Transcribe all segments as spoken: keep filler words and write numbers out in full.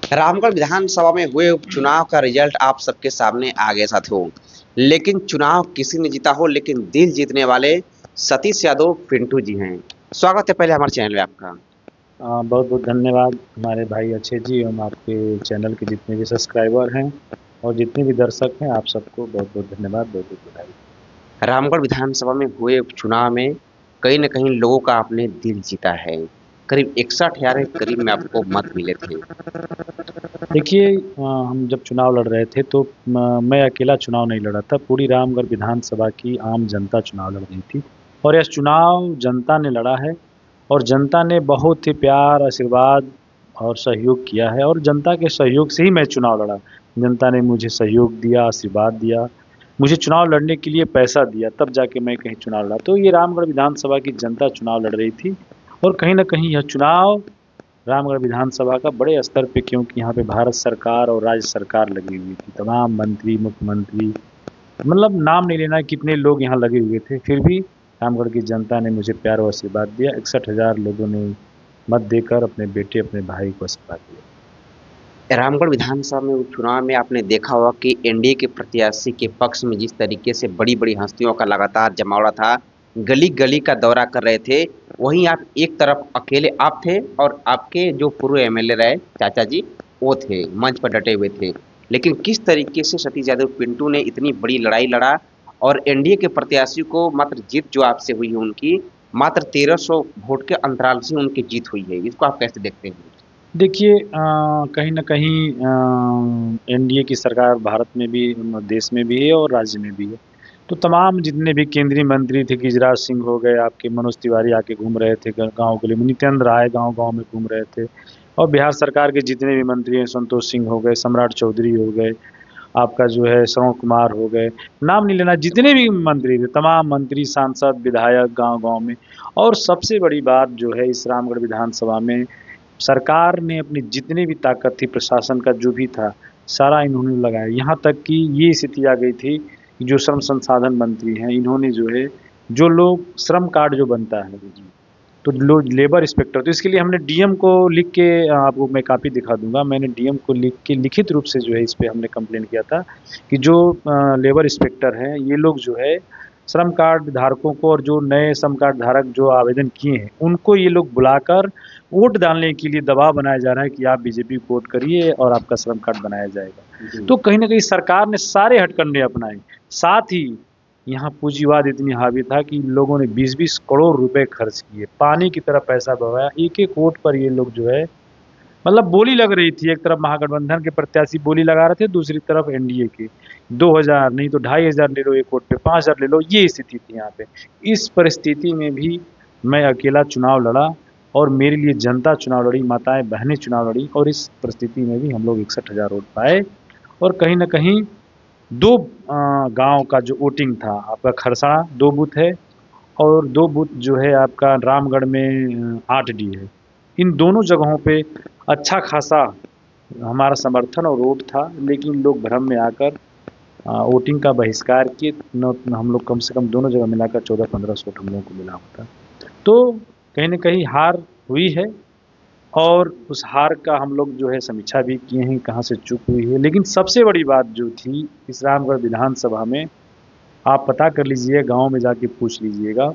रामगढ़ विधानसभा में हुए उपचुनाव का रिजल्ट आप सबके सामने आ गया साथियों। लेकिन चुनाव किसी ने जीता हो, लेकिन दिल जीतने वाले सतीश यादव पिंटू जी हैं। स्वागत है पहले हमारे चैनल में आपका। बहुत बहुत धन्यवाद हमारे भाई अच्छे जी एवं आपके चैनल के जितने भी सब्सक्राइबर हैं और जितने भी दर्शक हैं, आप सबको बहुत बहुत धन्यवाद, बहुत बहुत बधाई। रामगढ़ विधानसभा में हुए उपचुनाव में कहीं न कहीं लोगों का आपने दिल जीता है। करीब इकसठ हजार के करीब में आपको मत मिले थे। देखिए, हम जब चुनाव लड़ रहे थे तो म- मैं अकेला चुनाव नहीं लड़ा था, पूरी रामगढ़ विधानसभा की आम जनता चुनाव लड़ रही थी। और यह चुनाव जनता ने लड़ा है और जनता ने बहुत ही प्यार, आशीर्वाद और सहयोग किया है, और जनता के सहयोग से ही मैं चुनाव लड़ा। जनता ने मुझे सहयोग दिया, आशीर्वाद दिया, मुझे चुनाव लड़ने के लिए पैसा दिया, तब जाके मैं कहीं चुनाव लड़ा। तो ये रामगढ़ विधानसभा की जनता चुनाव लड़ रही थी, और कहीं न कहीं यह चुनाव रामगढ़ विधानसभा का बड़े स्तर पे, क्योंकि यहाँ पे भारत सरकार और राज्य सरकार लगी हुई थी, तमाम मंत्री, मुख्यमंत्री, मतलब नाम नहीं लेना कितने लोग यहाँ लगे हुए थे। फिर भी रामगढ़ की जनता ने मुझे प्यार और आशीर्वाद दिया। इकसठ हजार लोगों ने मत देकर अपने बेटे, अपने भाई को आशीर्वाद दिया। रामगढ़ विधानसभा में उपचुनाव में आपने देखा होगा कि एनडीए के प्रत्याशी के पक्ष में जिस तरीके से बड़ी-बड़ी हस्तियों का लगातार जमावड़ा था, गली-गली का दौरा कर रहे थे, वहीं आप एक तरफ अकेले आप थे और आपके जो पूर्व एमएलए रहे चाचा जी, वो थे, मंच पर डटे हुए थे। लेकिन किस तरीके से सतीश यादव पिंटू ने इतनी बड़ी लड़ाई लड़ा और एनडीए के प्रत्याशी को मात्र जीत जो आपसे हुई है उनकी, मात्र तेरह सौ वोट के अंतराल से उनकी जीत हुई है। इसको आप कैसे देखते हैं? देखिए, अ, कहीं न कहीं अ, एनडीए की सरकार भारत में भी, देश में भी है और राज्य में भी है। तो तमाम जितने भी केंद्रीय मंत्री थे, गिरिराज सिंह हो गए, आपके मनोज तिवारी आके घूम रहे थे गाँव गली में, नित्यानंद राय गाँव-गाँव में घूम रहे थे, और बिहार सरकार के जितने भी मंत्री हैं, संतोष सिंह हो गए, सम्राट चौधरी हो गए, आपका जो है श्रवण कुमार हो गए, नाम नहीं लेना, जितने भी मंत्री थे, तमाम मंत्री, सांसद, विधायक गाँव-गाँव में। और सबसे बड़ी बात जो है, इस रामगढ़ विधानसभा में सरकार ने अपनी जितनी भी ताकत थी, प्रशासन का जो भी था, सारा इन्होंने लगाया। यहाँ तक कि ये स्थिति आ गई थी कि जो श्रम संसाधन मंत्री हैं, इन्होंने जो है, जो लोग श्रम कार्ड जो बनता है, तो लो लेबर इंस्पेक्टर, तो इसके लिए हमने डीएम को लिख के, आपको मैं कॉपी दिखा दूँगा, मैंने डीएम को लिख के लिखित रूप से जो है इस पे हमने कंप्लेंट किया था कि जो अ, लेबर इंस्पेक्टर हैं, ये लोग जो है श्रम कार्ड धारकों को, और जो नए श्रम कार्ड धारक जो आवेदन किए हैं, उनको ये लोग बुलाकर वोट डालने के लिए दबाव बनाया जा रहा है कि आप बीजेपी को वोट करिए और आपका श्रम कार्ड बनाया जाएगा। तो कहीं न कहीं सरकार ने सारे हथकंडे अपनाए। साथ ही यहाँ पूंजीवाद इतनी हावी था कि लोगों ने बीस बीस करोड़ रुपए खर्च किए, पानी की तरह पैसा बहाया। एक-एक वोट पर ये लोग जो है, मतलब बोली लग रही थी, एक तरफ महागठबंधन के प्रत्याशी बोली लगा रहे थे, दूसरी तरफ एनडीए के। दो हज़ार नहीं तो ढाई हज़ार ले लो एक वोट पे, पाँच हज़ार ले लो, ये स्थिति थी यहाँ पे। इस परिस्थिति में भी मैं अकेला चुनाव लड़ा, और मेरे लिए जनता चुनाव लड़ी, माताएँ-बहनें चुनाव लड़ी, और इस परिस्थिति में भी हम लोग इकसठ हज़ार वोट पाए। और कहीं न कहीं दो अ, गाँव का जो वोटिंग था, आपका खरसाड़ा दो बूथ है, और दो बूथ जो है आपका रामगढ़ में आठ डी है। इन दोनों जगहों पे अच्छा खासा हमारा समर्थन और वोट था, लेकिन लोग भ्रम में आकर अ, वोटिंग का बहिष्कार किए। न हम लोग कम से कम दोनों जगह मिलाकर चौदह पंद्रह सौ वोट हम लोगों को मिला होता। तो कहीं न कहीं हार हुई है, और उस हार का हम लोग जो है समीक्षा भी किए हैं, कहाँ से चूक हुई है। लेकिन सबसे बड़ी बात जो थी इस रामगढ़ विधानसभा में, आप पता कर लीजिए, गाँव में जाके पूछ लीजिएगा,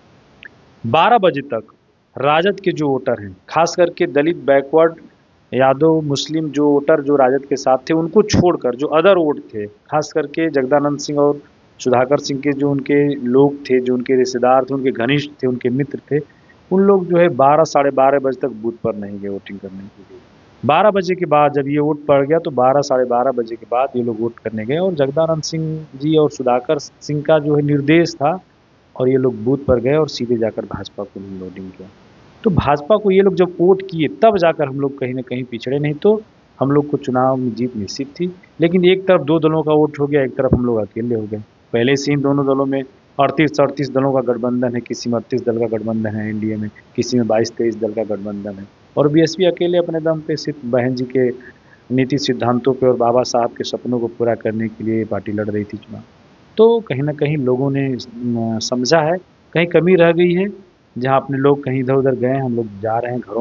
बारह बजे तक राजद के जो वोटर हैं, खास करके दलित, बैकवर्ड, यादव, मुस्लिम जो वोटर जो राजद के साथ थे, उनको छोड़कर जो अदर वोट थे, खास करके जगदानंद सिंह और सुधाकर सिंह के जो उनके लोग थे, जो उनके रिश्तेदार थे, उनके घनिष्ठ थे, उनके मित्र थे, उन लोग जो है बारह साढ़े बारह बजे तक बूथ पर नहीं गए वोटिंग करने के लिए। बारह बजे के बाद जब ये वोट पड़ गया, तो बारह साढ़े बारह बजे के बाद ये लोग वोट करने गए, और जगदानंद सिंह जी और सुधाकर सिंह का जो है निर्देश था, और ये लोग बूथ पर गए और सीधे जाकर भाजपा को लोडिंग किया। तो भाजपा को ये लोग जब वोट किए, तब जाकर हम लोग कहीं न कहीं पिछड़े, नहीं तो हम लोग को चुनाव में जीत निश्चित थी। लेकिन एक तरफ दो दलों का वोट हो गया, एक तरफ हम लोग अकेले हो गए। पहले से ही दोनों दलों में अड़तीस अड़तीस दलों का गठबंधन है, किसी में अड़तीस दल का गठबंधन है एनडीए में, किसी में बाईस तेईस दल का गठबंधन है। और बीएसपी अकेले अपने दम पे सिर्फ बहन जी के नीति सिद्धांतों पे और बाबा साहब के सपनों को पूरा करने के लिए ये पार्टी लड़ रही थी चुनाव। तो कहीं न कहीं लोगों ने अ, समझा है, कहीं कमी रह गई है, जहाँ अपने लोग कहीं इधर-उधर गए हैं, हम लोग जा रहे हैं घरों में।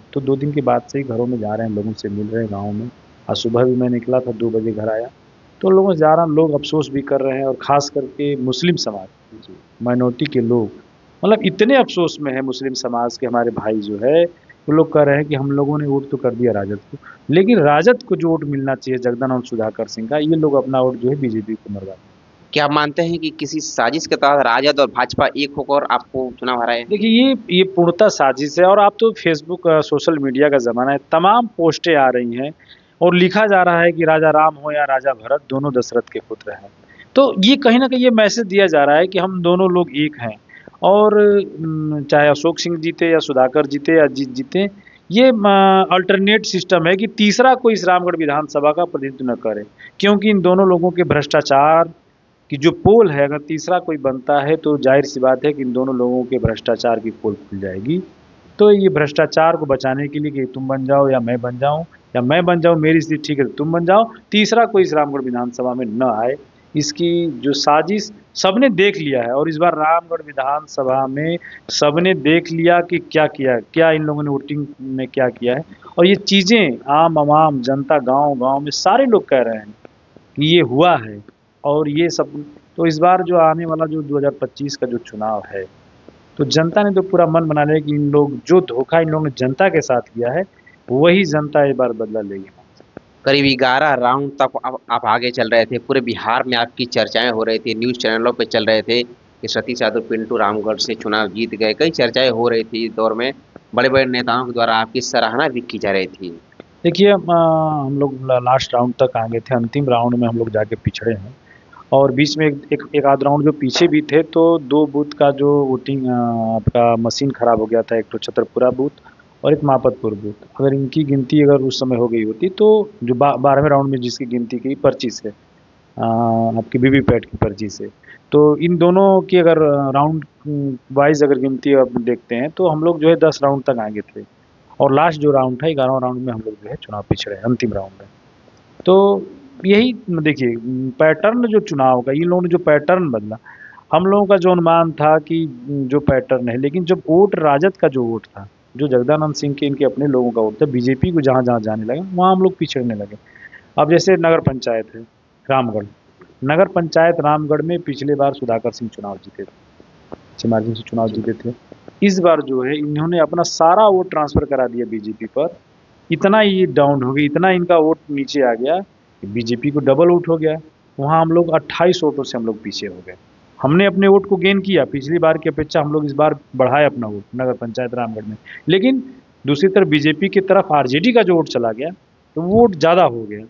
तो दो दिन के बाद से ही घरों में जा रहे हैं, लोगों से मिल रहे हैं गाँव में। आज सुबह भी मैं निकला था, दो बजे घर आया, तो लोगों से जा रहा हूँ, लोग अफ़सोस भी कर रहे हैं और ख़ास करके मुस्लिम समाज, जी। माइनॉरिटी के लोग, मतलब इतने अफ़सोस में है मुस्लिम समाज के हमारे भाई जो है, वो लोग कह रहे हैं कि हम लोगों ने वोट तो कर दिया राजद को, लेकिन राजद को जो वोट मिलना चाहिए जगदानंद सुधाकर सिंह का, ये लोग अपना वोट जो है बीजेपी को मरवा दें। क्या आप मानते हैं कि किसी साजिश के तहत राजद और भाजपा एक होकर आपको चुनाव हराए हैं? देखिए, ये ये पूर्णतः साजिश है, और आप तो फेसबुक अ, सोशल मीडिया का ज़माना है, तमाम पोस्टें आ रही हैं और लिखा जा रहा है कि राजा राम हो या राजा भरत, दोनों दशरथ के पुत्र हैं। तो ये कहीं न कहीं ये मैसेज दिया जा रहा है कि हम दोनों लोग एक हैं, और उम, चाहे अशोक सिंह जीते या सुधाकर जीते या अजीत जीते, ये म अल्टरनेट सिस्टम है कि तीसरा कोई इस रामगढ़ विधानसभा का प्रतिनिधित्व न करे, क्योंकि इन दोनों लोगों के भ्रष्टाचार कि जो पोल है, अगर तीसरा कोई बनता है तो ज़ाहिर-सी बात है कि इन दोनों लोगों के भ्रष्टाचार की पोल खुल जाएगी। तो ये भ्रष्टाचार को बचाने के लिए कि तुम बन जाओ या मैं बन जाऊँ, या मैं बन जाऊँ मेरी स्थिति ठीक है तो तुम बन जाओ, तीसरा कोई इस रामगढ़ विधानसभा में ना आए, इसकी जो साजिश सबने देख लिया है। और इस बार रामगढ़ विधानसभा में सबने देख लिया कि क्या किया है, क्या इन लोगों ने वोटिंग में क्या किया है, और ये चीज़ें आम-आवाम जनता गाँव-गाँव में सारे लोग कह रहे हैं कि ये हुआ है। और ये सब, तो इस बार जो आने वाला जो दो हज़ार पच्चीस का जो चुनाव है, तो जनता ने तो पूरा मन बना लिया कि इन लोग जो धोखा इन लोगों ने जनता के साथ किया है, वही जनता इस बार बदला लेगी। करीब ग्यारह राउंड तक आप आप आगे चल रहे थे, पूरे बिहार में आपकी चर्चाएँ हो रही थी, न्यूज़ चैनलों पे चल रहे थे कि सतीश यादव पिंटू रामगढ़ से चुनाव जीत गए, कई चर्चाएँ हो रही थी इस दौर में, बड़े-बड़े नेताओं के द्वारा आपकी सराहना भी की जा रही थी। देखिए, अ, हम लोग ल लास्ट राउंड तक आ गए थे, अंतिम राउंड में हम लोग जाके पिछड़े हैं, और बीच में एक एक एक आध राउंड जो पीछे भी थे, तो दो बूथ का जो वोटिंग अ, आपका मशीन खराब हो गया था, एक तो छतरपुरा बूथ और एक मापतपुर बूथ। अगर इनकी गिनती अगर उस समय हो गई होती, तो जो बा बारहवें राउंड में जिसकी गिनती की पर्ची से, अ, आपकी वीवीपैट की पर्ची से, तो इन दोनों की अगर राउंड उम, वाइज़ अगर गिनती आप देखते हैं, तो हम लोग जो है दस राउंड तक आगे थे, और लास्ट जो राउंड था ग्यारहवाँ राउंड में हम लोग जो है चुनाव पिछड़े, अंतिम राउंड में। तो यही देखिए, पैटर्न जो चुनाव का, इन लोगों ने जो पैटर्न बदला, हम लोगों का जो अनुमान था कि जो पैटर्न है, लेकिन जब वोट राजद का जो वोट था, जो जगदानंद सिंह के इनके अपने लोगों का वोट था, बीजेपी को जहाँ-जहाँ जाने लगा, वहाँ हम लोग पिछड़ने लगे। अब जैसे नगर पंचायत है, रामगढ़, नगर पंचायत रामगढ़ में पिछले बार सुधाकर सिंह चुनाव जीते थे, अच्छे मार्जिन से चुनाव जी। जीते थे। इस बार जो है इन्होंने अपना सारा वोट ट्रांसफ़र करा दिया बीजेपी पर, इतना ये डाउन हो गई, इतना इनका वोट नीचे आ गया कि बीजेपी को डबल वोट हो गया। वहाँ हम लोग अट्ठाईस वोटों से हम लोग पीछे हो गए। हमने अपने वोट को गेन किया, पिछली बार की अपेक्षा हम लोग इस बार बढ़ाए अपना वोट नगर पंचायत रामगढ़ में। लेकिन दूसरी तरफ बीजेपी की तरफ आरजेडी का जो वोट चला गया, तो वो वोट ज़्यादा हो गया।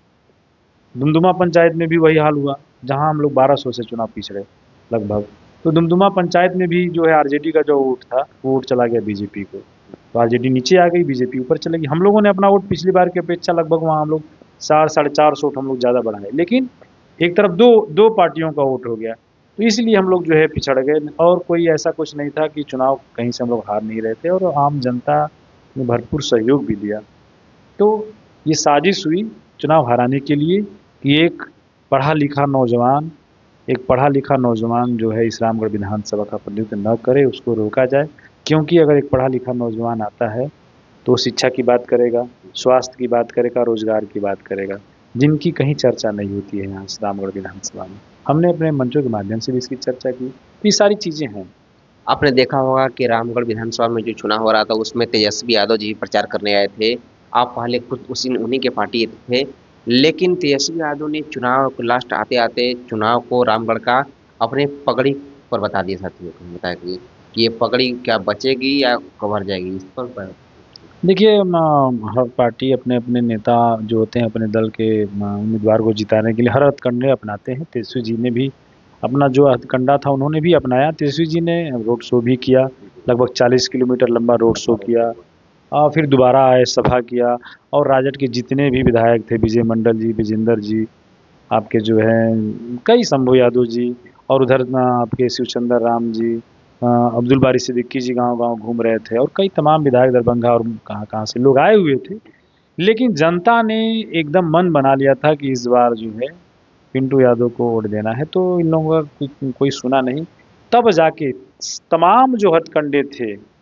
दुमदुमा पंचायत में भी वही हाल हुआ, जहाँ हम लोग बारह सौ से चुनाव पिछड़े लगभग। तो दुमदुमा पंचायत में भी जो है आरजेडी का जो वोट था, वो वोट चला गया बीजेपी को। तो आरजेडी नीचे आ गई, बीजेपी ऊपर चली गई। हम लोगों ने अपना वोट पिछली बार की अपेक्षा लगभग वहाँ हम लोग चार साढ़े चार सौ वोट हम लोग ज़्यादा बढ़ाए। लेकिन एक तरफ दो दो पार्टियों का वोट हो गया, तो इसलिए हम लोग जो है पिछड़ गए, और कोई ऐसा कुछ नहीं था कि चुनाव कहीं से हम लोग हार नहीं रहे थे, और आम जनता ने भरपूर सहयोग भी दिया। तो ये साजिश हुई चुनाव हराने के लिए कि एक पढ़ा-लिखा नौजवान एक पढ़ा-लिखा नौजवान जो है इस रामगढ़ विधानसभा का प्रतिनिधित्व न करे, उसको रोका जाए। क्योंकि अगर एक पढ़ा-लिखा नौजवान आता है, तो वो शिक्षा की बात करेगा, स्वास्थ्य की बात करेगा, रोज़गार की बात करेगा, जिनकी कहीं चर्चा नहीं होती है यहाँ इस रामगढ़ विधानसभा में। हमने अपने मंचों के माध्यम से भी इसकी चर्चा की, तो ये सारी चीज़ें हैं। आपने देखा होगा कि रामगढ़ विधानसभा में जो चुनाव हो रहा था उसमें तेजस्वी यादव जी प्रचार करने आए थे। आप पहले खुद उसी उन्हीं के पार्टी थे। लेकिन तेजस्वी यादव ने चुनाव को लास्ट आते-आते चुनाव को रामगढ़ का अपने पगड़ी पर बता दिया साथियों को बताया कि कि ये पगड़ी क्या बचेगी या कवर जाएगी इस पर प देखिए, म हर पार्टी अपने-अपने नेता जो होते हैं अपने दल के म उम्मीदवार को जिताने के लिए हर हथकंडे अपनाते हैं। तेजस्वी जी ने भी अपना जो हथकंडा था उन्होंने भी अपनाया। तेजस्वी जी ने रोड शो भी किया, लगभग चालीस किलोमीटर लंबा रोड शो किया। अ, फिर दोबारा आए, सभा किया, और राजद के जितने भी विधायक थे, विजय मंडल जी, विजेंदर जी, आपके जो हैं कई शंभू यादव जी, और उधर अ, आपके शिवचंद्र राम जी, अ, अब्दुल बारी सिद्दीकी जी गाँव-गाँव घूम रहे थे, और कई तमाम विधायक दरभंगा और कहाँ-कहाँ से लोग आए हुए थे। लेकिन जनता ने एकदम मन बना लिया था कि इस बार जो है पिंटू यादव को वोट देना है, तो इन लोगों का कोई कोई सुना नहीं। तब जाके स तमाम जो हथकंडे थे,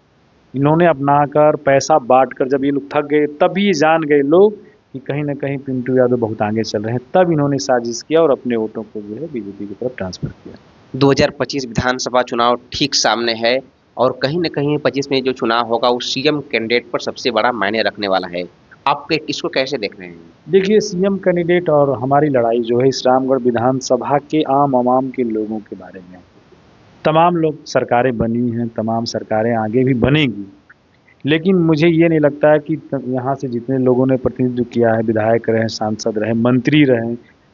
इन्होंने अपनाकर पैसा बांटकर जब ये लोग थक गए तभी ये जान गए लोग कि कहीं ना कहीं पिंटू यादव बहुत आगे चल रहे हैं, तब इन्होंने साजिश किया और अपने वोटों को जो है बीजेपी की तरफ ट्रांसफर किया। दो हज़ार पच्चीस विधानसभा चुनाव ठीक सामने है और कहीं न कहीं पच्चीस में जो चुनाव होगा वो सीएम कैंडिडेट पर सबसे बड़ा मायने रखने वाला है। आप के इसको कैसे देख रहे हैं? देखिए, सीएम कैंडिडेट और हमारी लड़ाई जो है इस रामगढ़ विधानसभा के आम आवाम के लोगों के बारे में है। तमाम लोग सरकारें बनी हैं, तमाम सरकारें आगे भी बनेंगी, लेकिन मुझे ये नहीं लगता है कि त यहाँ से जितने लोगों ने प्रतिनिधित्व किया है, विधायक रहे, सांसद रहे, मंत्री रहे,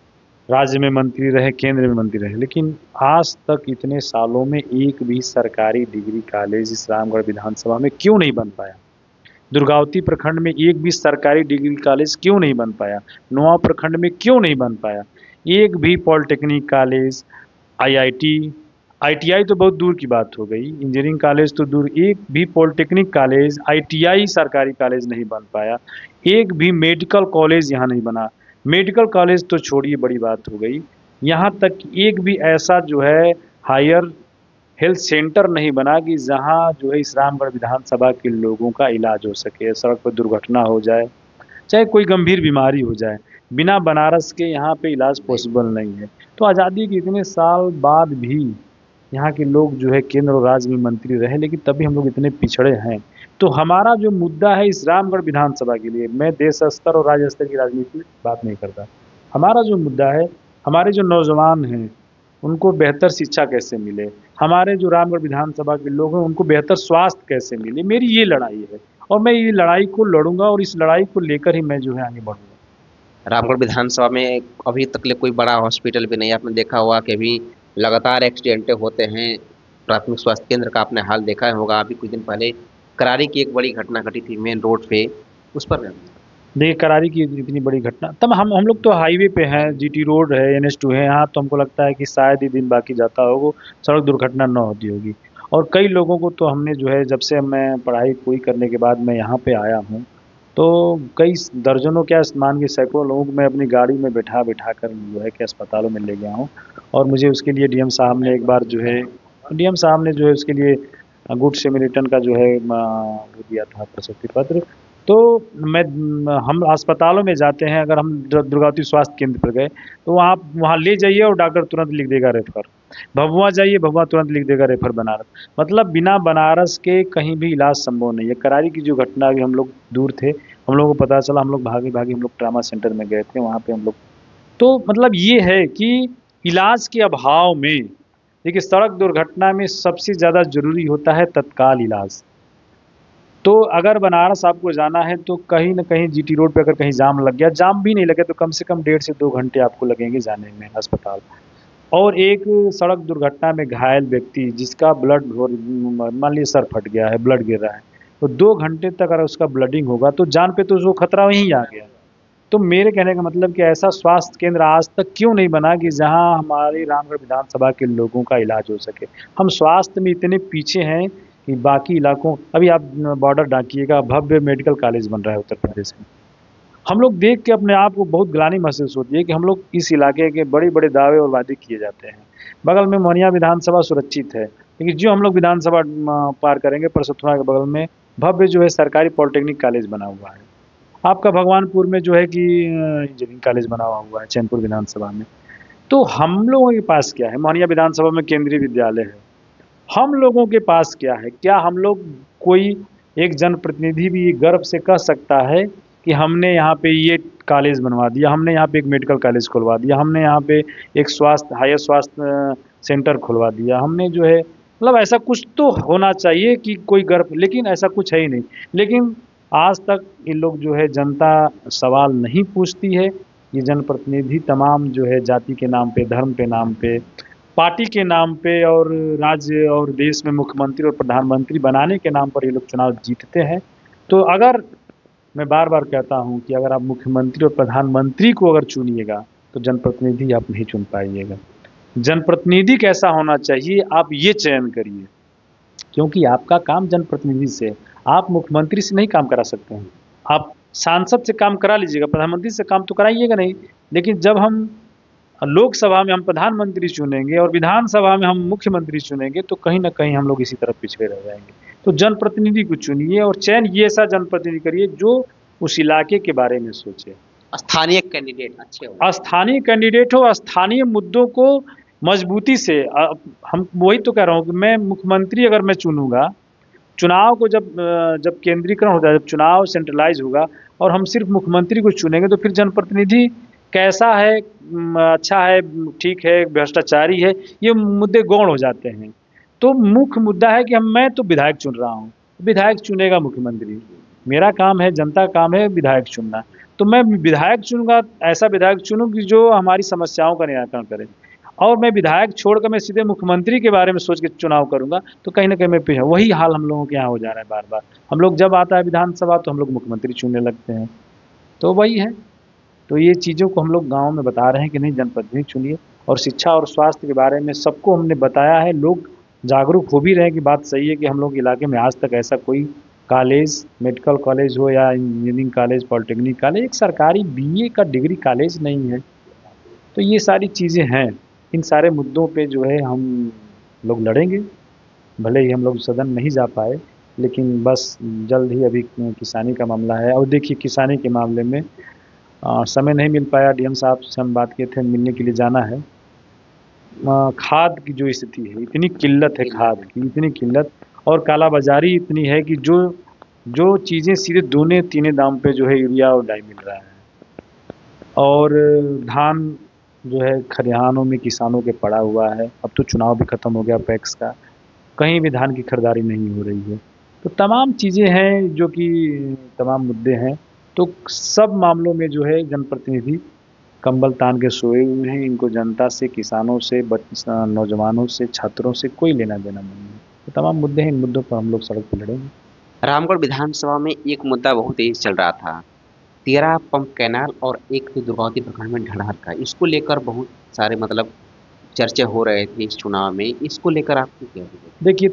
राज्य में मंत्री रहे, केंद्र में मंत्री रहे, लेकिन आज तक इतने सालों में एक भी सरकारी डिग्री कॉलेज इस रामगढ़ विधानसभा में क्यों नहीं बन पाया? दुर्गावती प्रखंड में एक भी सरकारी डिग्री कॉलेज क्यों नहीं बन पाया? नुआव प्रखंड में क्यों नहीं बन पाया? एक भी पॉलिटेक्निक कॉलेज, आईआईटी, आईटीआई तो बहुत दूर की बात हो गई, इंजीनियरिंग कॉलेज तो दूर, एक भी पॉलिटेक्निक कॉलेज, आईटीआई सरकारी कॉलेज नहीं बन पाया। एक भी मेडिकल कॉलेज यहाँ नहीं बना। मेडिकल कॉलेज तो छोड़िए, बड़ी बात हो गई, यहाँ तक कि एक भी ऐसा जो है हायर हेल्थ सेंटर नहीं बना कि जहाँ जो है इस रामगढ़ विधानसभा के लोगों का इलाज हो सके। सड़क पर दुर्घटना हो जाए, चाहे कोई गंभीर बीमारी हो जाए, बिना बनारस के यहाँ पे इलाज पॉसिबल नहीं है। तो आज़ादी के इतने साल बाद भी यहाँ के लोग जो है केंद्र और राज्य में मंत्री रहे, लेकिन तभी हम लोग इतने पिछड़े हैं। तो हमारा जो मुद्दा है इस रामगढ़ विधानसभा के लिए, मैं देश स्तर और राज्य स्तर की राजनीति की बात नहीं करता। हमारा जो मुद्दा है, हमारे जो नौजवान हैं उनको बेहतर शिक्षा कैसे मिले, हमारे जो रामगढ़ विधानसभा के लोग हैं उनको बेहतर स्वास्थ्य कैसे मिले, मेरी ये लड़ाई है और मैं ये लड़ाई को लड़ूंगा और इस लड़ाई को लेकर ही मैं जो है आगे बढ़ूंगा। रामगढ़ विधानसभा में अभी तक ले कोई बड़ा हॉस्पिटल भी नहीं है। आपने देखा होगा कि अभी लगातार एक्सीडेंटें होते हैं। प्राथमिक स्वास्थ्य केंद्र का आपने हाल देखा होगा। अभी कुछ दिन पहले करारी की एक बड़ी घटना घटी थी मेन रोड पे, उस पर देखिए, करारी की इतनी बड़ी घटना, तब हम हम लोग तो हाईवे पे हैं, जीटी रोड है, एन एच टू है, यहाँ तो हमको लगता है कि शायद ही दिन बाकी जाता होगा सड़क दुर्घटना न होती होगी। और कई लोगों को तो हमने जो है, जब से मैं पढ़ाई पूरी करने के बाद मैं यहाँ पे आया हूँ, तो कई दर्जनों क्या मान के सैकड़ों लोगों को मैं अपनी गाड़ी में बैठा बैठा कर जो है कि अस्पतालों में ले गया हूँ। और मुझे उसके लिए डीएम साहब ने एक बार जो है डीएम साहब ने जो है उसके लिए गुड सेमरिटन का जो है वो दिया था प्रशस्ति पत्र। तो मैं हम अस्पतालों में जाते हैं, अगर हम दुर्गावती स्वास्थ्य केंद्र पर गए तो वहाँ वहाँ ले जाइए और डॉक्टर तुरंत लिख देगा रेफर। भभुआ जाइए, भभुआ तुरंत लिख देगा रेफर बनारस। मतलब बिना बनारस के कहीं भी इलाज संभव नहीं है। करारी की जो घटना, अभी हम लोग दूर थे, हम लोगों को पता चला, हम लोग भागे भागे हम लोग ट्रामा सेंटर में गए थे, वहाँ पे हम लोग, तो मतलब ये है कि इलाज के अभाव में, देखिए सड़क दुर्घटना में सबसे ज़्यादा ज़रूरी होता है तत्काल इलाज। तो अगर बनारस आपको जाना है तो कहीं ना कहीं जीटी रोड पे अगर कहीं जाम लग गया, जाम भी नहीं लगे तो कम से कम डेढ़ से दो घंटे आपको लगेंगे जाने में अस्पताल। और एक सड़क दुर्घटना में घायल व्यक्ति जिसका ब्लड, मान लीजिए सर फट गया है, ब्लड गिर रहा है, तो दो घंटे तक अगर उसका ब्लडिंग होगा तो जान पे तो उसको खतरा वहीं आ गया। तो मेरे कहने का मतलब कि ऐसा स्वास्थ्य केंद्र आज तक क्यों नहीं बना कि जहां हमारे रामगढ़ विधानसभा के लोगों का इलाज हो सके। हम स्वास्थ्य में इतने पीछे हैं कि बाकी इलाकों, अभी आप बॉर्डर डाकिएगा, भव्य मेडिकल कॉलेज बन रहा है उत्तर प्रदेश में। हम लोग देख के अपने आप को बहुत ग्लानि महसूस होती है कि हम लोग इस इलाके के बड़े बड़े दावे और वादे किए जाते हैं। बगल में मोहनिया विधानसभा सुरक्षित है, लेकिन जो हम लोग विधानसभा पार करेंगे परसथुआ के बगल में भव्य जो है सरकारी पॉलिटेक्निक कॉलेज बना हुआ है। आपका भगवानपुर में जो है कि इंजीनियरिंग कॉलेज बना हुआ है चैनपुर विधानसभा में। तो हम लोगों के पास क्या है? मोहनिया विधानसभा में केंद्रीय विद्यालय है। हम लोगों के पास क्या है? क्या हम लोग, कोई एक जनप्रतिनिधि भी गर्व से कह सकता है कि हमने यहाँ पे ये कॉलेज बनवा दिया, हमने यहाँ पे एक मेडिकल कॉलेज खुलवा दिया, हमने यहाँ पे एक स्वास्थ्य हायर स्वास्थ्य सेंटर खुलवा दिया, हमने जो है, मतलब ऐसा कुछ तो होना चाहिए कि कोई गर्व, लेकिन ऐसा कुछ है ही नहीं। लेकिन आज तक ये लोग जो है, जनता सवाल नहीं पूछती है। ये जनप्रतिनिधि तमाम जो है जाति के नाम पे, धर्म के नाम पे, पार्टी के नाम पे और राज्य और देश में मुख्यमंत्री और प्रधानमंत्री बनाने के नाम पर ये लोग चुनाव जीतते हैं। तो अगर, मैं बार बार कहता हूं कि अगर आप मुख्यमंत्री और प्रधानमंत्री को अगर चुनिएगा तो जनप्रतिनिधि आप नहीं चुन पाइएगा। जनप्रतिनिधि कैसा होना चाहिए आप ये चयन करिए, क्योंकि आपका काम जनप्रतिनिधि से, आप मुख्यमंत्री से नहीं काम करा सकते हैं। आप सांसद से काम करा लीजिएगा, प्रधानमंत्री से काम तो कराइएगा नहीं। लेकिन जब हम और लोकसभा में हम प्रधानमंत्री चुनेंगे और विधानसभा में हम मुख्यमंत्री चुनेंगे, तो कहीं ना कहीं हम लोग इसी तरफ पिछड़े रह जाएंगे। तो जनप्रतिनिधि को चुनिए और चयन ये ऐसा जनप्रतिनिधि करिए जो उस इलाके के बारे में सोचे, स्थानीय कैंडिडेट अच्छे हो। स्थानीय कैंडिडेट हो, स्थानीय मुद्दों को मजबूती से अ, हम वही तो कह रहा हूँ कि मैं मुख्यमंत्री अगर मैं चुनूंगा, चुनाव को जब अ, जब केंद्रीकरण होता है, जब चुनाव सेंट्रलाइज होगा और हम सिर्फ मुख्यमंत्री को चुनेंगे, तो फिर जनप्रतिनिधि कैसा है, म, अच्छा है, ठीक है, भ्रष्टाचारी है, ये मुद्दे गौण हो जाते हैं। तो मुख्य मुद्दा है कि हम मैं तो विधायक चुन रहा हूँ, विधायक चुनेगा मुख्यमंत्री, मेरा काम है, जनता का काम है विधायक चुनना। तो मैं विधायक चुनूंगा, ऐसा विधायक चुनूँ कि जो हमारी समस्याओं का निराकरण करे। और मैं विधायक छोड़कर मैं सीधे मुख्यमंत्री के बारे में सोच के चुनाव करूंगा, तो कहीं ना कहीं मैं पे वही हाल हम लोगों के यहाँ हो जा रहा है। बार बार हम लोग जब आता है विधानसभा तो हम लोग मुख्यमंत्री चुनने लगते हैं, तो वही है। तो ये चीज़ों को हम लोग गांव में बता रहे हैं कि नहीं, जनप्रतिनिधि चुनिए। और शिक्षा और स्वास्थ्य के बारे में सबको हमने बताया है, लोग जागरूक हो भी रहे हैं कि बात सही है कि हम लोग इलाके में आज तक ऐसा कोई कॉलेज, मेडिकल कॉलेज हो या इंजीनियरिंग कॉलेज, पॉलिटेक्निक कॉलेज, एक सरकारी बीए का डिग्री कॉलेज नहीं है। तो ये सारी चीज़ें हैं, इन सारे मुद्दों पे जो है हम लोग लड़ेंगे। भले ही हम लोग सदन नहीं जा पाए, लेकिन बस जल्द ही, अभी किसानी का मामला है। और देखिए किसानी के मामले में आ, समय नहीं मिल पाया, डीएम साहब से हम बात किए थे, मिलने के लिए जाना है। आ, खाद की जो स्थिति है, इतनी किल्लत है खाद की, इतनी किल्लत और कालाबाजारी इतनी है कि जो जो चीज़ें सीधे दूने तीने दाम पे जो है यूरिया और डाई मिल रहा है। और धान जो है खलिहानों में किसानों के पड़ा हुआ है। अब तो चुनाव भी ख़त्म हो गया पैक्स का, कहीं भी धान की खरीदारी नहीं हो रही है। तो तमाम चीज़ें हैं जो कि तमाम मुद्दे हैं। तो सब मामलों में जो है जनप्रतिनिधि कंबल तान के सोए हुए हैं। इनको जनता से, किसानों से, नौजवानों से, छात्रों से कोई लेना देना नहीं है। तो तमाम मुद्दे हैं, इन मुद्दों पर हम लोग सड़क पर लड़ेंगे। रामगढ़ विधानसभा में एक मुद्दा बहुत तेज चल रहा था, तेरह पंप कैनाल और एक तो दुर्गावती प्रखंड में ढड़हर का, इसको लेकर बहुत सारे मतलब चर्चे हो रहे थे इस चुनाव में। इसको लेकर आपको क्या है? देखिए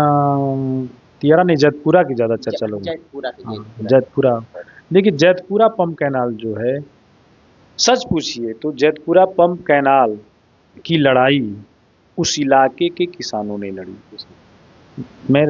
तियारा नहीं, जैतपुरा की ज़्यादा चर्चा लोग, जैतपुरा जैतपुरा। देखिए जैतपुरा पंप कैनाल जो है, सच पूछिए तो जैतपुरा पंप कैनाल की लड़ाई उस इलाके के किसानों ने लड़ी। मैं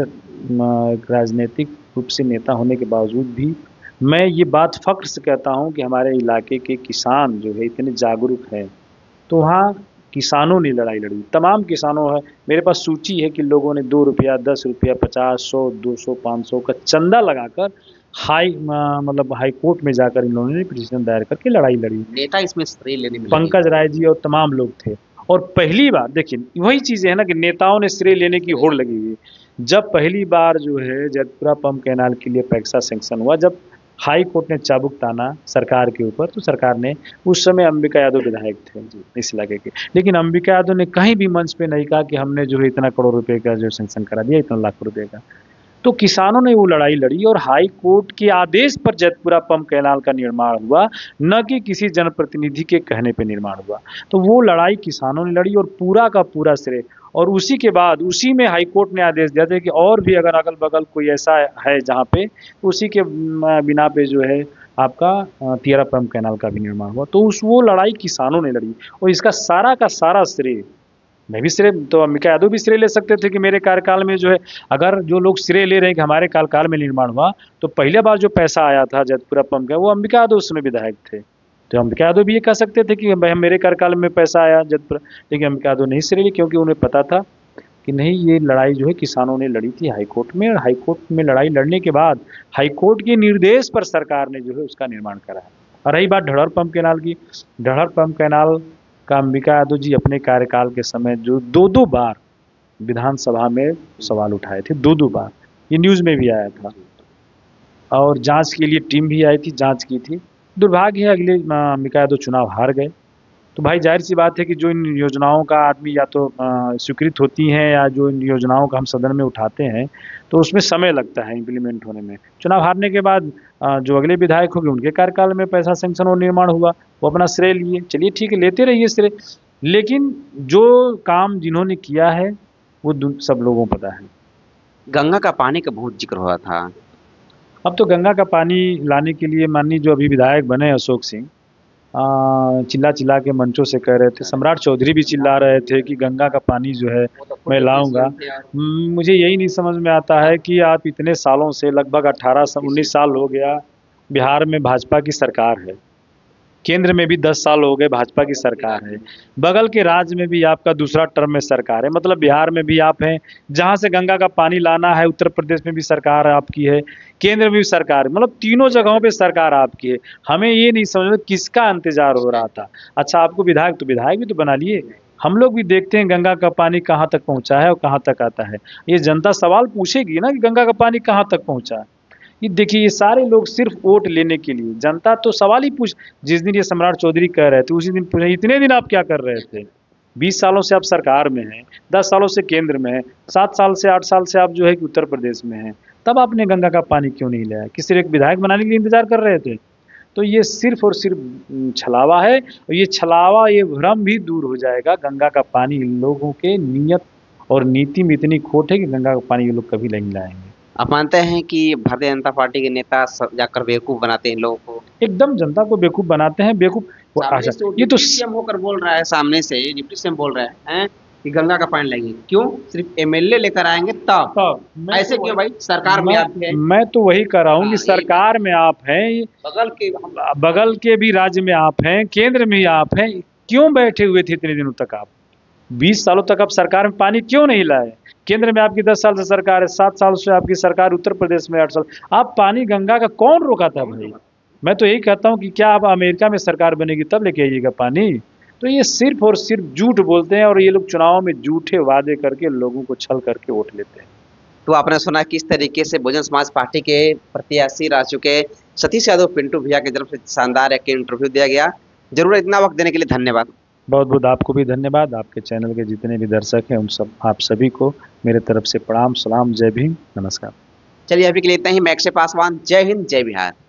एक राजनीतिक रूप से नेता होने के बावजूद भी मैं ये बात फ़ख्र से कहता हूँ कि हमारे इलाके के किसान जो है इतने जागरूक हैं। तो वहाँ किसानों ने लड़ाई लड़ी, तमाम किसानों है, मेरे पास सूची है कि लोगों ने दो रुपया, दस रुपया, पचास, सौ, दो सौ, पाँच सौ का चंदा लगाकर हाई मतलब हाई कोर्ट में जाकर इन लोगों ने पिटीशन दायर करके लड़ाई लड़ी। नेता इसमें श्रेय लेने में पंकज राय जी और तमाम लोग थे। और पहली बार देखिए वही चीज़ें है ना कि नेताओं ने श्रेय लेने की होड़ लगी हुई। जब पहली बार जो है जैतपुरा पंप कैनाल के लिए पैक्सा सैंक्शन हुआ, जब हाई कोर्ट ने चाबुक ताना सरकार के ऊपर, तो सरकार ने, उस समय अंबिका यादव विधायक थे इस इलाके के, लेकिन अंबिका यादव ने कहीं भी मंच पे नहीं कहा कि हमने जो है इतना करोड़ रुपए का जो सैंक्शन करा दिया, इतना लाख रुपए का। तो किसानों ने वो लड़ाई लड़ी और हाई कोर्ट के आदेश पर जैतपुरा पंप कैनाल का निर्माण हुआ, न कि किसी जनप्रतिनिधि के कहने पे निर्माण हुआ। तो वो लड़ाई किसानों ने लड़ी और पूरा का पूरा श्रेय, और उसी के बाद उसी में हाई कोर्ट ने आदेश दिया था कि और भी अगर अगल बगल कोई ऐसा है जहाँ पे, उसी के बिना पे जो है आपका तियारा पंप कैनाल का भी निर्माण हुआ। तो उस वो लड़ाई किसानों ने लड़ी और इसका सारा का सारा श्रेय, मैं भी श्रेय, तो अंबिका यादव भी श्रेय ले सकते थे कि मेरे कार्यकाल में जो है, अगर जो लोग श्रेय ले रहे हैं कि हमारे कार्यकाल में निर्माण हुआ, तो पहले बार जो पैसा आया था जैतपुरा पंप का, वो अंबिका यादव उसमें विधायक थे। तो अंबिका यादव भी ये कह सकते थे कि भाई मेरे कार्यकाल में पैसा आया जैतपुरा, लेकिन अंबिका यादव नहीं श्रेय ली, क्योंकि उन्हें पता था कि नहीं, ये लड़ाई जो है किसानों ने लड़ी थी हाईकोर्ट में, और हाईकोर्ट में लड़ाई लड़ने के बाद हाईकोर्ट के निर्देश पर सरकार ने जो है उसका निर्माण करा है। और रही बात ढड़हर पंप कैनाल की, ढड़हर पंप कैनाल का अंबिका यादव जी अपने कार्यकाल के समय जो दो दो बार विधानसभा में सवाल उठाए थे, दो दो बार, ये न्यूज़ में भी आया था, और जांच के लिए टीम भी आई थी, जांच की थी। दुर्भाग्य है अगले अंबिका यादव चुनाव हार गए। तो भाई जाहिर सी बात है कि जो इन योजनाओं का आदमी या तो स्वीकृत होती हैं, या जो इन योजनाओं का हम सदन में उठाते हैं, तो उसमें समय लगता है इम्प्लीमेंट होने में। चुनाव हारने के बाद जो अगले विधायक होंगे उनके कार्यकाल में पैसा सेंक्शन और निर्माण हुआ, वो अपना श्रेय लिए, चलिए ठीक है, लेते रहिए श्रेय, लेकिन जो काम जिन्होंने किया है वो सब लोगों को पता है। गंगा का पानी का बहुत जिक्र हुआ था। अब तो गंगा का पानी लाने के लिए माननीय जो अभी विधायक बने अशोक सिंह, आ, चिल्ला चिल्ला के मंचों से कह रहे थे। सम्राट चौधरी भी चिल्ला रहे थे कि गंगा का पानी जो है मैं लाऊंगा। हम्म, मुझे यही नहीं समझ में आता है कि आप इतने सालों से, लगभग अठारह उन्नीस साल हो गया बिहार में भाजपा की सरकार है, केंद्र में भी दस साल हो गए भाजपा की सरकार है, बगल के राज्य में भी आपका दूसरा टर्म में सरकार है, मतलब बिहार में भी आप हैं, जहां से गंगा का पानी लाना है उत्तर प्रदेश में भी सरकार आपकी है, केंद्र में भी सरकार, मतलब तीनों जगहों पे सरकार आपकी है। हमें ये नहीं समझ में किसका इंतजार हो रहा था। अच्छा, आपको विधायक तो विधायक भी तो बना लिए, हम लोग भी देखते हैं गंगा का पानी कहाँ तक पहुंचा है और कहाँ तक आता है। ये जनता सवाल पूछेगी ना कि गंगा का पानी कहाँ तक पहुंचा है। ये देखिए, ये सारे लोग सिर्फ वोट लेने के लिए, जनता तो सवाल ही पूछ, जिस दिन ये सम्राट चौधरी कह रहे थे उसी दिन पूछे इतने दिन आप क्या कर रहे थे, बीस सालों से आप सरकार में हैं, दस सालों से केंद्र में हैं, सात साल से आठ साल से आप जो है कि उत्तर प्रदेश में हैं, तब आपने गंगा का पानी क्यों नहीं लाया? कि सिर्फ एक विधायक बनाने के लिए इंतजार कर रहे थे? तो ये सिर्फ और सिर्फ छलावा है, और ये छलावा, ये भ्रम भी दूर हो जाएगा। गंगा का पानी इन लोगों के नियत और नीति में इतनी खोट है कि गंगा का पानी ये लोग कभी नहीं लाएंगे। आप मानते हैं कि भारतीय जनता पार्टी के नेता स- जाकर बेवकूफ बनाते हैं इन लोगों को? एकदम जनता को बेवकूफ बनाते हैं। बेवकूफ वो- सामने अच्छा, से वो ये तो डिप्टी सीएम होकर बोल रहा है, सामने से डिप्टी सीएम बोल रहा है, हैं, कि गंगा का पानी लगेगी। क्यों? सिर्फ एमएलए लेकर आएंगे तब। तो मैं ऐसे तो क्यों वही- भाई? सरकार में मैं आप है, मैं तो वही कह रहा हूँ हाँ, कि यही सरकार में आप हैं, बगल के हम बगल के भी राज्य में आप हैं, केंद्र में ही आप हैं, क्यों बैठे हुए थे इतने दिनों तक? आप बीस सालों तक आप सरकार में पानी क्यों नहीं लाए? केंद्र में आपकी दस साल से सरकार है, सात साल से आपकी सरकार, उत्तर प्रदेश में आठ साल। आप पानी गंगा का कौन रोका था भाई? मैं तो यही कहता हूँ कि क्या आप अमेरिका में सरकार बनेगी तब लेके आइएगा पानी? तो ये सिर्फ और सिर्फ झूठ बोलते हैं, और ये लोग चुनाव में झूठे वादे करके लोगों को छल करके वोट लेते हैं। तो आपने सुना किस तरीके से बहुजन समाज पार्टी के प्रत्याशी रह चुके सतीश यादव पिंटू भैया की तरफ से शानदार एक इंटरव्यू दिया गया। जरूर इतना वक्त देने के लिए धन्यवाद। बहुत बहुत आपको भी धन्यवाद। आपके चैनल के जितने भी दर्शक हैं उन सब, आप सभी को मेरे तरफ से प्रणाम, सलाम, जय भीम, नमस्कार। चलिए अभी के लिए इतना ही। मैं अक्षय पासवान, जय हिंद, जय बिहार।